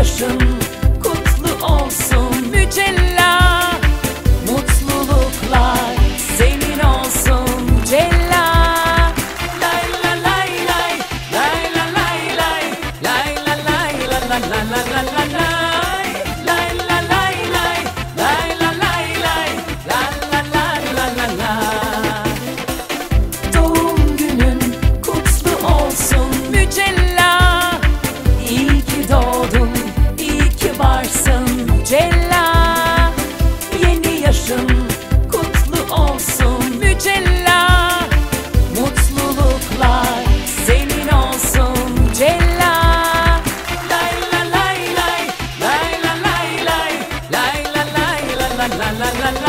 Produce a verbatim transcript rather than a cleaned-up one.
yaşın kutlu olsun Mücella. Mutluluklar senin olsun Mücella. Lay la lay lay, lay la lay lay, lay la lay la la la la la la lay. Lay la lay lay, lay la lay lay, la la la la la la. Doğum günün kutlu olsun Mücella. İyi ki doğdun, iyi ki varsın Mücella. Yeni yaşın kutlu olsun Mücella. Mutluluklar senin olsun Mücella. Lay la lay lay, lay la lay lay, lay la lay la la la la la.